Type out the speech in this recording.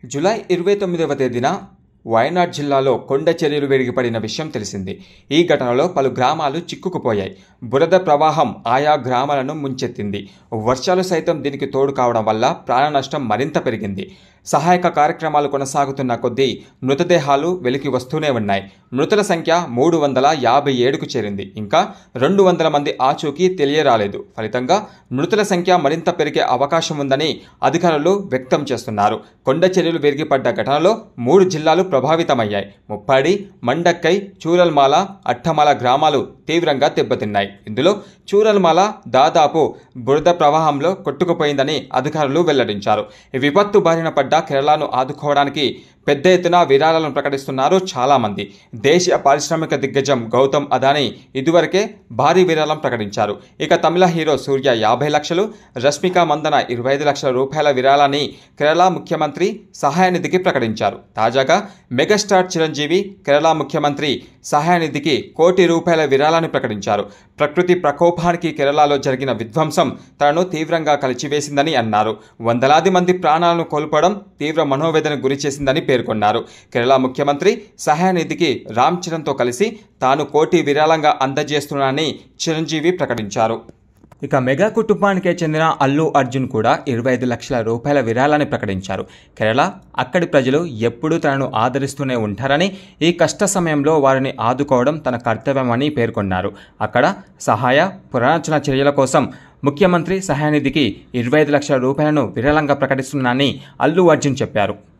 July 29వ తేదీన వయనాడ్ జిల్లాలో కొండ చర్యలు విరిగిపడిన విషయం తెలిసింది. ఈ ఘటనలో పలు గ్రామాలు చిక్కుకుపోయాయి. బురద ప్రవాహం ఆయా గ్రామాలను ముంచెత్తింది. వర్షాలు సైతం దీనికి తోడు కావడం వల్ల ప్రాణ నష్టం మరింత పెరిగింది. సహాయక కార్యక్రమాలు కొనసాగుతున్న కొద్దీ మృతదేహాలు వెలికి వస్తూనే ఉన్నాయి. మృతుల సంఖ్య 357కు చేరింది. ఇంకా 200 మంది ఆచూకీ తెలియరాలేదు. ఫలితంగా మృతుల సంఖ్య మరింత పెరిగే అవకాశం ఉందని అధికారులు వ్యక్తం చేస్తున్నారు. కొండ చర్యలు విరిగిపడ్డ ఘటనలో 3 జిల్లాలు ప్రభావితమయ్యాయి. ముప్పాడి, మండక్కై, చూరల్మాల, అట్టమల గ్రామాలు తీవ్రంగా దెబ్బతిన్నాయి. ఇందులో చూరల్మాల దాదాపు బురద ప్రవాహంలో కొట్టుకుపోయిందని అధికారులు వెల్లడించారు. ఈ విపత్తు బారిన పడ్డ కేరళను ఆదుకోవడానికి పెద్ద ఎత్తున విరాళాలను ప్రకటిస్తున్నారు చాలామంది. దేశీయ పారిశ్రామిక దిగ్గజం గౌతమ్ అదానీ ఇదివరకే భారీ విరాళం ప్రకటించారు. ఇక తమిళ హీరో సూర్య 50 లక్షలు, రష్మిక మందన 25 లక్షల రూపాయల విరాళాన్ని కేరళ ముఖ్యమంత్రి సహాయ నిధికి ప్రకటించారు. తాజాగా మెగాస్టార్ చిరంజీవి కేరళ ముఖ్యమంత్రి సహాయ నిధికి ₹1 కోటి విరాళాన్ని ప్రకటించారు. ప్రకృతి ప్రకోపానికి కేరళలో జరిగిన విధ్వంసం తనను తీవ్రంగా కలిచివేసిందని అన్నారు. వందలాది మంది ప్రాణాలను కోల్పోవడం తీవ్ర మనోవేదన గురిచేసిందని పేర్కొన్నారు. కేరళ ముఖ్యమంత్రి సహాయ నిధికి రామ్ చరణ్తో కలిసి తాను ₹1 కోటి విరాళంగా అందజేస్తున్నానని చిరంజీవి ప్రకటించారు. ఇక మెగా కుటుంబానికే చెందిన అల్లు అర్జున్ కూడా 25 లక్షల రూపాయల విరాళాన్ని ప్రకటించారు. కేరళ, అక్కడి ప్రజలు ఎప్పుడూ తనను ఆదరిస్తూనే ఉంటారని, ఈ కష్ట సమయంలో వారిని ఆదుకోవడం తన కర్తవ్యమని పేర్కొన్నారు. అక్కడ సహాయ పునరాచరణ చర్యల కోసం ముఖ్యమంత్రి సహాయ నిధికి 25 లక్షల రూపాయలను విరాళంగా ప్రకటిస్తున్నానని అల్లు అర్జున్ చెప్పారు.